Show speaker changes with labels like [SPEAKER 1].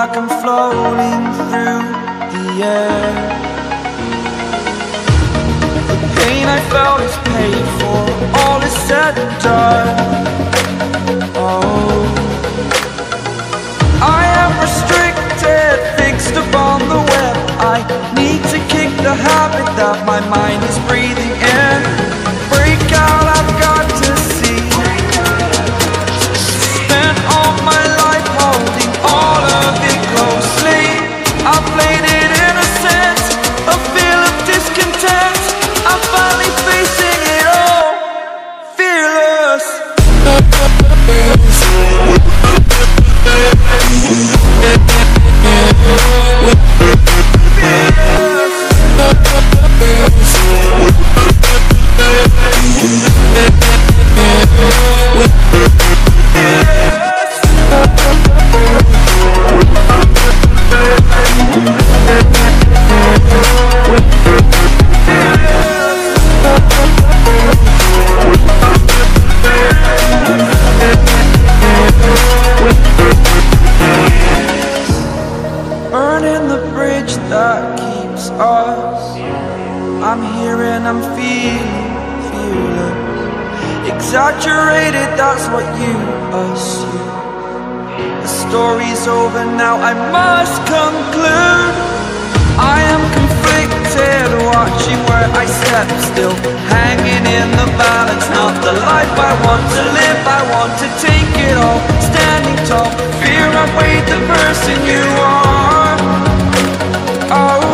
[SPEAKER 1] like I'm floating through the air. The pain I felt is paid for, all is said and done. Oh, I am restricted, fixed upon the web. I need to kick the habit that my mind is breathing in. Break out, I've got to see. Spent all my life holding all of it closely. I played it innocent, a feel of discontent. I'm finally facing it all, fearless. Burning the bridge that keeps us. I'm here and I'm feeling fearless. Exaggerated, that's what you assume. The story's over now, I must conclude. I am conflicted, watching where I step still, hanging in the balance. Not the life I want to live, I want to take it all. Standing tall, fear outweighed the person you are. Oh,